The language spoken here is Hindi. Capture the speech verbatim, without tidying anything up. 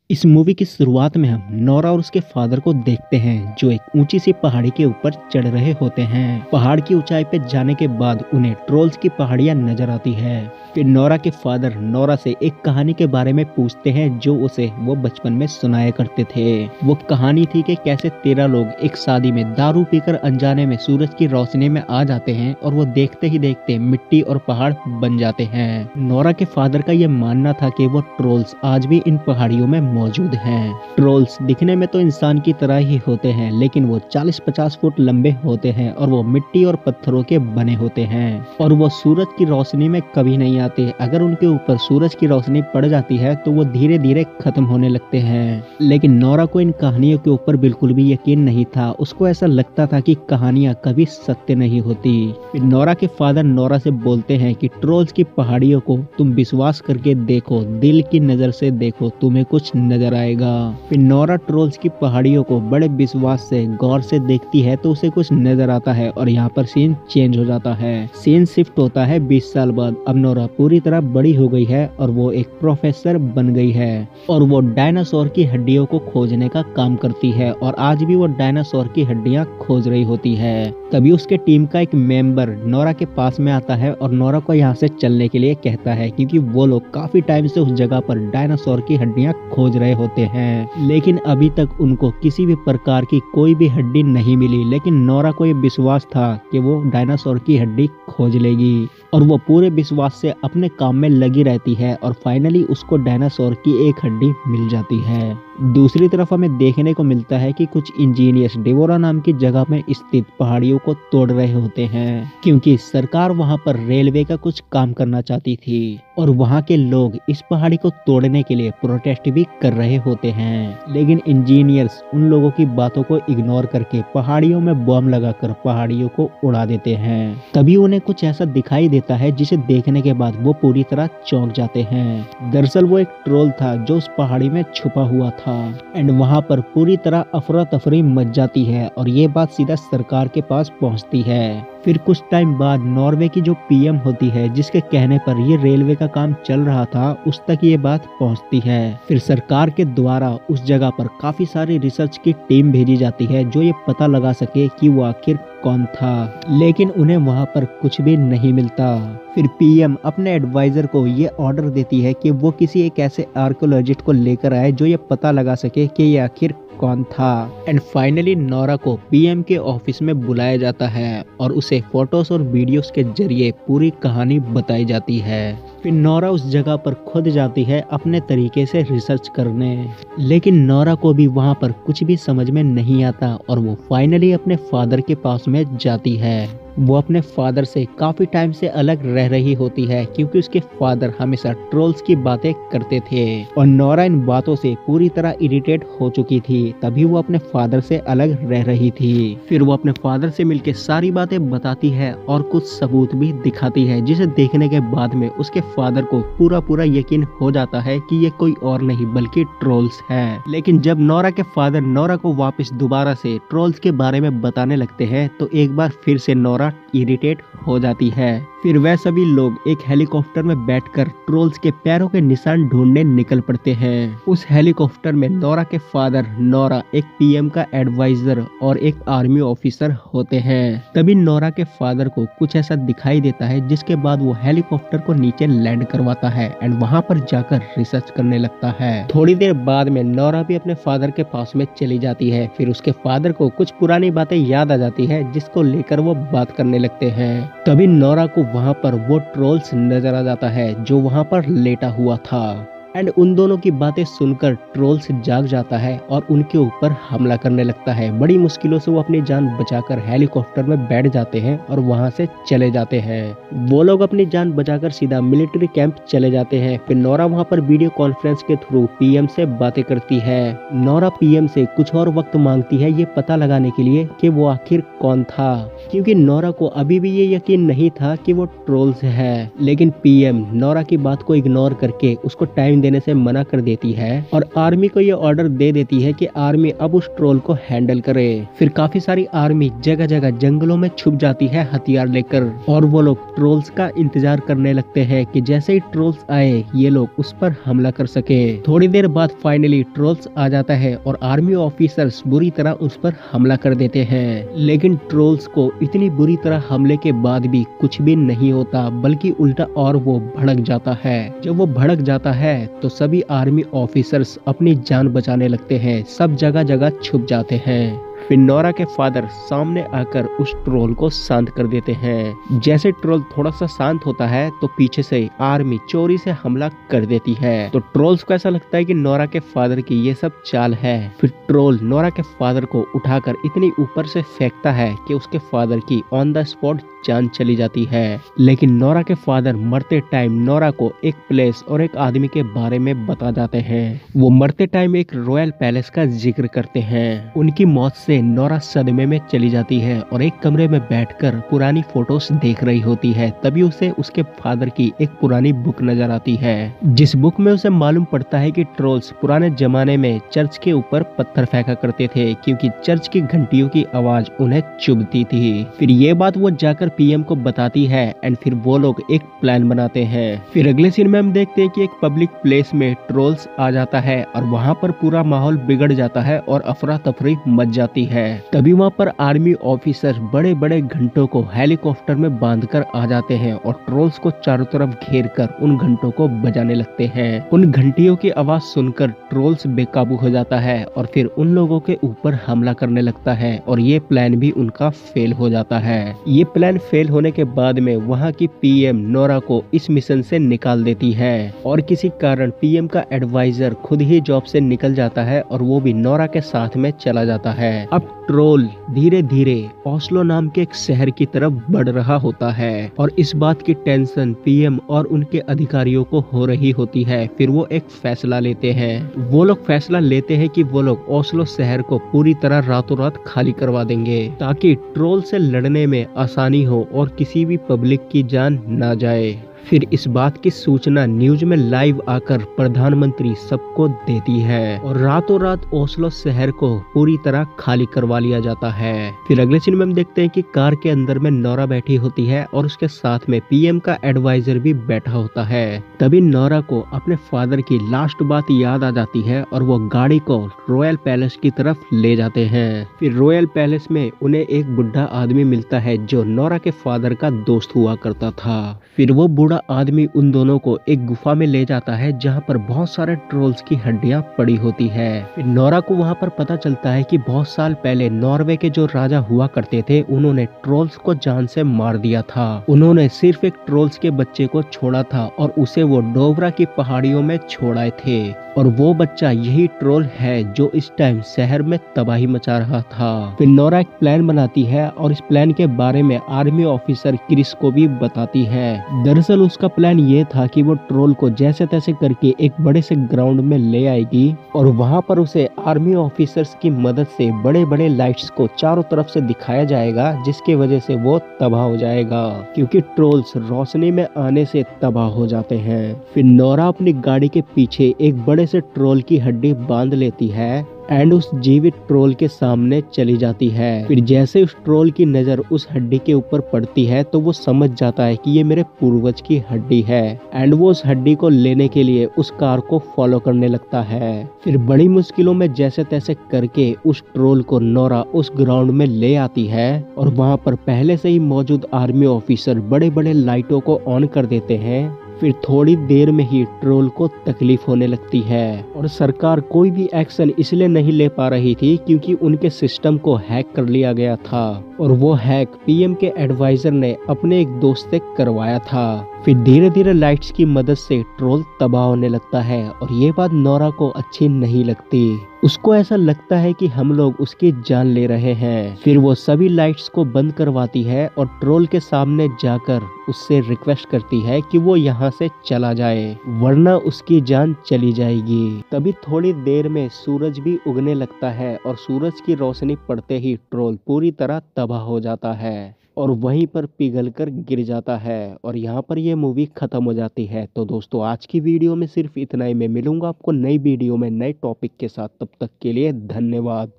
इस मूवी की शुरुआत में हम नोरा और उसके फादर को देखते हैं जो एक ऊंची सी पहाड़ी के ऊपर चढ़ रहे होते हैं। पहाड़ की ऊंचाई पे जाने के बाद उन्हें ट्रोल्स की पहाड़ियां नजर आती है। फिर नोरा के फादर नोरा से एक कहानी के बारे में पूछते हैं जो उसे वो बचपन में सुनाया करते थे। वो कहानी थी कि कैसे तेरह लोग एक शादी में दारू पीकर अनजाने में सूरज की रोशनी में आ जाते हैं और वो देखते ही देखते मिट्टी और पहाड़ बन जाते हैं। नोरा के फादर का ये मानना था कि वो ट्रोल्स आज भी इन पहाड़ियों में मौजूद हैं। ट्रोल्स दिखने में तो इंसान की तरह ही होते हैं, लेकिन वो चालीस पचास फुट लंबे होते हैं और वो मिट्टी और पत्थरों के बने होते हैं और वो सूरज की रोशनी में कभी नहीं आते। अगर उनके ऊपर सूरज की रोशनी पड़ जाती है तो वो धीरे धीरे खत्म होने लगते हैं। लेकिन नोरा को इन कहानियों के ऊपर बिल्कुल भी यकीन नहीं था। उसको ऐसा लगता था कि कहानियां कभी सत्य नहीं होती। फिर नोरा के फादर नोरा से बोलते हैं कि ट्रोल्स की पहाड़ियों को तुम विश्वास करके देखो, दिल की नजर से देखो, तुम्हें कुछ नजर आएगा। फिर नोरा ट्रोल्स की पहाड़ियों को बड़े विश्वास से गौर से देखती है तो उसे कुछ नजर आता है और यहाँ पर सीन चेंज हो जाता है। सीन शिफ्ट होता है बीस साल बाद। अब नोरा पूरी तरह बड़ी हो गई है और वो एक प्रोफेसर बन गई है और वो डायनासोर की हड्डियों को खोजने का काम करती है और आज भी वो डायनासोर की हड्डियां खोज रही होती है। तभी उसके टीम का एक मेंबर नोरा के पास में आता है और नोरा को यहाँ से चलने के लिए कहता है क्योंकि वो लोग काफी टाइम से उस जगह पर डायनासोर की हड्डियां खोज रहे होते हैं। लेकिन अभी तक उनको किसी भी प्रकार की कोई भी हड्डी नहीं मिली। लेकिन नोरा को ये विश्वास था कि वो डायनासोर की हड्डी खोज लेगी और वो पूरे विश्वास से अपने काम में लगी रहती है और फाइनली उसको डायनासोर की एक हड्डी मिल जाती है। दूसरी तरफ हमें देखने को मिलता है कि कुछ इंजीनियर्स डेवोरा नाम की जगह में स्थित पहाड़ियों को तोड़ रहे होते हैं क्योंकि सरकार वहां पर रेलवे का कुछ काम करना चाहती थी और वहां के लोग इस पहाड़ी को तोड़ने के लिए प्रोटेस्ट भी कर रहे होते हैं। लेकिन इंजीनियर्स उन लोगों की बातों को इग्नोर करके पहाड़ियों में बम लगाकर पहाड़ियों को उड़ा देते हैं। तभी उन्हें कुछ ऐसा दिखाई देता है जिसे देखने के बाद वो पूरी तरह चौंक जाते हैं। दरअसल वो एक ट्रोल था जो उस पहाड़ी में छुपा हुआ था एंड वहां पर पूरी तरह अफरा तफरी मच जाती है और ये बात सीधा सरकार के पास पहुंचती है। फिर कुछ टाइम बाद नॉर्वे की जो पीएम होती है जिसके कहने पर ये रेलवे का काम चल रहा था उस तक ये बात पहुंचती है। फिर सरकार के द्वारा उस जगह पर काफी सारी रिसर्च की टीम भेजी जाती है जो ये पता लगा सके कि वो आखिर कौन था, लेकिन उन्हें वहां पर कुछ भी नहीं मिलता। फिर पीएम अपने एडवाइजर को ये ऑर्डर देती है कि वो किसी एक ऐसे आर्कियोलॉजिस्ट को लेकर आए जो ये पता लगा सके कि ये आखिर कौन था। एंड फाइनली नोरा को पीएम के ऑफिस में बुलाया जाता है और उसे फोटोज और वीडियोस के जरिए पूरी कहानी बताई जाती है। फिर नोरा उस जगह पर खुद जाती है अपने तरीके से रिसर्च करने, लेकिन नोरा को भी वहां पर कुछ भी समझ में नहीं आता और वो फाइनली अपने फादर के पास में जाती है। वो अपने फादर से काफी टाइम से अलग रह रही होती है क्योंकि उसके फादर हमेशा ट्रोल्स की बातें करते थे और नोरा इन बातों से पूरी तरह इरिटेट हो चुकी थी। तभी वो अपने फादर से अलग रह रही थी। फिर वो अपने फादर से मिलकर सारी बातें बताती है और कुछ सबूत भी दिखाती है जिसे देखने के बाद में उसके फादर को पूरा पूरा यकीन हो जाता है कि ये कोई और नहीं बल्कि ट्रोल्स है। लेकिन जब नोरा के फादर नोरा को वापस दोबारा से ट्रोल्स के बारे में बताने लगते हैं तो एक बार फिर से नोरा इरिटेट हो जाती है। फिर वह सभी लोग एक हेलीकॉप्टर में बैठकर ट्रोल्स के पैरों के निशान ढूंढने निकल पड़ते हैं। उस हेलीकॉप्टर में नोरा के फादर, नोरा, एक पीएम का एडवाइजर और एक आर्मी ऑफिसर होते हैं। तभी नोरा के फादर को कुछ ऐसा दिखाई देता है जिसके बाद वो हेलीकॉप्टर को नीचे लैंड करवाता है एंड वहां पर जाकर रिसर्च करने लगता है। थोड़ी देर बाद में नोरा भी अपने फादर के पास में चली जाती है। फिर उसके फादर को कुछ पुरानी बातें याद आ जाती है जिसको लेकर वो बात करने लगते हैं। तभी नोरा को वहां पर वो ट्रोल्स नजर आ जाता है जो वहां पर लेटा हुआ था एंड उन दोनों की बातें सुनकर ट्रोल्स जाग जाता है और उनके ऊपर हमला करने लगता है। बड़ी मुश्किलों से वो अपनी जान बचाकर हेलीकॉप्टर में बैठ जाते हैं और वहां से चले जाते हैं। वो लोग अपनी जान बचाकर सीधा मिलिट्री कैंप चले जाते हैं। फिर नोरा वहां पर वीडियो कॉन्फ्रेंस के थ्रू पीएम से बातें करती है। नोरा पीएम से कुछ और वक्त मांगती है ये पता लगाने के लिए कि वो आखिर कौन था, क्योंकि नोरा को अभी भी ये यकीन नहीं था कि वो ट्रोल्स है। लेकिन पीएम नोरा की बात को इग्नोर करके उसको टाइम साइन देने से मना कर देती है और आर्मी को ये ऑर्डर दे देती है कि आर्मी अब उस ट्रोल को हैंडल करे। फिर काफी सारी आर्मी जगह जगह जंगलों में छुप जाती है हथियार लेकर और वो लोग ट्रोल्स का इंतजार करने लगते हैं कि जैसे ही ट्रोल्स आए ये लोग उस पर हमला कर सके। थोड़ी देर बाद फाइनली ट्रोल्स आ जाता है और आर्मी ऑफिसर्स बुरी तरह उस पर हमला कर देते हैं, लेकिन ट्रोल्स को इतनी बुरी तरह हमले के बाद भी कुछ भी नहीं होता, बल्कि उल्टा और वो भड़क जाता है। जब वो भड़क जाता है तो सभी आर्मी ऑफिसर्स अपनी जान बचाने लगते हैं, सब जगह जगह छुप जाते हैं। फिर नोरा के फादर सामने आकर उस ट्रोल को शांत कर देते हैं। जैसे ट्रोल थोड़ा सा शांत होता है तो पीछे से आर्मी चोरी से हमला कर देती है। तो ट्रोल्स को ऐसा लगता है कि नोरा के फादर की ये सब चाल है। फिर ट्रोल नोरा के फादर को उठाकर इतनी ऊपर से फेंकता है कि उसके फादर की ऑन द स्पॉट जान चली जाती है। लेकिन नोरा के फादर मरते टाइम नोरा को एक प्लेस और एक आदमी के बारे में बता जाते हैं। वो मरते टाइम एक रॉयल पैलेस का जिक्र करते हैं। उनकी मौत से नोरा सदमे में चली जाती है और एक कमरे में बैठकर पुरानी फोटोज देख रही होती है। तभी उसे उसके फादर की एक पुरानी बुक नजर आती है, जिस बुक में उसे मालूम पड़ता है कि ट्रोल्स पुराने जमाने में चर्च के ऊपर पत्थर फेंका करते थे क्योंकि चर्च की घंटियों की आवाज उन्हें चुभती थी। फिर ये बात वो जाकर पीएम को बताती है एंड फिर वो लोग एक प्लान बनाते हैं। फिर अगले सीन में हम देखते हैं कि एक पब्लिक प्लेस में ट्रोल्स आ जाता है और वहाँ पर पूरा माहौल बिगड़ जाता है और अफरा तफरी मच जाती है। तभी वहाँ पर आर्मी ऑफिसर बड़े बड़े घंटों को हेलीकॉप्टर में बांधकर आ जाते हैं और ट्रोल्स को चारों तरफ घेर कर उन घंटों को बजाने लगते हैं। उन घंटियों की आवाज सुनकर ट्रोल्स बेकाबू हो जाता है और फिर उन लोगों के ऊपर हमला करने लगता है और ये प्लान भी उनका फेल हो जाता है। ये प्लान फेल होने के बाद में वहाँ की पीएम नोरा को इस मिशन से निकाल देती है और किसी कारण पीएम का एडवाइजर खुद ही जॉब से निकल जाता है और वो भी नोरा के साथ में चला जाता है। अब ट्रोल धीरे धीरे ओस्लो नाम के एक शहर की तरफ बढ़ रहा होता है और इस बात की टेंशन पीएम और उनके अधिकारियों को हो रही होती है। फिर वो एक फैसला लेते हैं। वो लोग फैसला लेते हैं कि वो लोग ओस्लो शहर को पूरी तरह रातों रात खाली करवा देंगे ताकि ट्रोल से लड़ने में आसानी हो और किसी भी पब्लिक की जान ना जाए। फिर इस बात की सूचना न्यूज में लाइव आकर प्रधानमंत्री सबको देती है और रातों रात ओस्लो शहर को पूरी तरह खाली करवा लिया जाता है। फिर अगले सीन में हम देखते हैं कि कार के अंदर में नोरा बैठी होती है और उसके साथ में पीएम का एडवाइजर भी बैठा होता है। तभी नोरा को अपने फादर की लास्ट बात याद आ जाती है और वो गाड़ी को रॉयल पैलेस की तरफ ले जाते हैं। फिर रॉयल पैलेस में उन्हें एक बुढ़ा आदमी मिलता है जो नोरा के फादर का दोस्त हुआ करता था। फिर वो बूढ़ा आदमी उन दोनों को एक गुफा में ले जाता है जहाँ पर बहुत सारे ट्रोल्स की हड्डियां पड़ी होती है। फिर नोरा को वहाँ पर पता चलता है कि बहुत साल पहले नॉर्वे के जो राजा हुआ करते थे उन्होंने ट्रोल्स को जान से मार दिया था। उन्होंने सिर्फ एक ट्रोल्स के बच्चे को छोड़ा था और उसे वो डोवरा की पहाड़ियों में छोड़ाए थे और वो बच्चा यही ट्रोल है जो इस टाइम शहर में तबाही मचा रहा था। फिर नोरा एक प्लान बनाती है और इस प्लान के बारे में आर्मी ऑफिसर क्रिस को भी बताती है। दरअसल उसका प्लान ये था कि वो ट्रोल को जैसे तैसे करके एक बड़े से ग्राउंड में ले आएगी और वहाँ पर उसे आर्मी ऑफिसर्स की मदद से बड़े बड़े लाइट्स को चारों तरफ से दिखाया जाएगा जिसकी वजह से वो तबाह हो जाएगा क्योंकि ट्रोल्स रोशनी में आने से तबाह हो जाते हैं। फिर नोरा अपनी गाड़ी के पीछे एक बड़े से ट्रोल की हड्डी बांध लेती है एंड उस जीवित ट्रोल के सामने चली जाती है। फिर जैसे उस ट्रोल की नजर उस हड्डी के ऊपर पड़ती है तो वो समझ जाता है कि ये मेरे पूर्वज की हड्डी है एंड वो उस हड्डी को लेने के लिए उस कार को फॉलो करने लगता है। फिर बड़ी मुश्किलों में जैसे तैसे करके उस ट्रोल को नोरा उस ग्राउंड में ले आती है और वहाँ पर पहले से ही मौजूद आर्मी ऑफिसर बड़े बड़े लाइटों को ऑन कर देते हैं। फिर थोड़ी देर में ही ट्रोल को तकलीफ होने लगती है और सरकार कोई भी एक्शन इसलिए नहीं ले पा रही थी क्योंकि उनके सिस्टम को हैक कर लिया गया था और वो हैक पीएम के एडवाइजर ने अपने एक दोस्त से करवाया था। फिर धीरे धीरे लाइट्स की मदद से ट्रोल तबाह होने लगता है और ये बात नोरा को अच्छी नहीं लगती। उसको ऐसा लगता है कि हम लोग उसकी जान ले रहे हैं। फिर वो सभी लाइट्स को बंद करवाती है और ट्रोल के सामने जाकर उससे रिक्वेस्ट करती है कि वो यहाँ से चला जाए वरना उसकी जान चली जाएगी। तभी थोड़ी देर में सूरज भी उगने लगता है और सूरज की रोशनी पड़ते ही ट्रोल पूरी तरह तबाह हो जाता है और वहीं पर पिघल कर गिर जाता है और यहाँ पर ये मूवी खत्म हो जाती है। तो दोस्तों आज की वीडियो में सिर्फ इतना ही। मैं मिलूंगा आपको नई वीडियो में नए टॉपिक के साथ, तब तक के लिए धन्यवाद।